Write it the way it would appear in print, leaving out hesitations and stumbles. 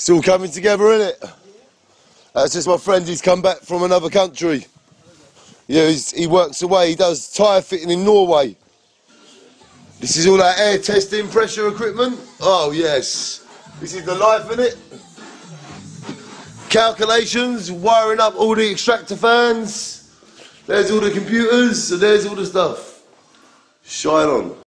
It's all coming together, innit? That's just my friend, he's come back from another country. Yeah, he works away, he does tyre fitting in Norway. This is all our air testing pressure equipment. Oh yes, this is the life, innit? Calculations, wiring up all the extractor fans. There's all the computers, and there's all the stuff. Shine on.